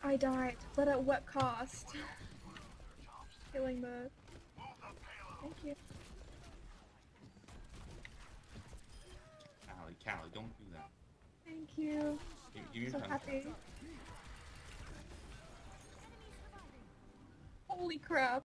I died, but at what cost? Killing the... Thank you. Callie, don't do that. Thank you. Give me So your happy. time. Holy crap.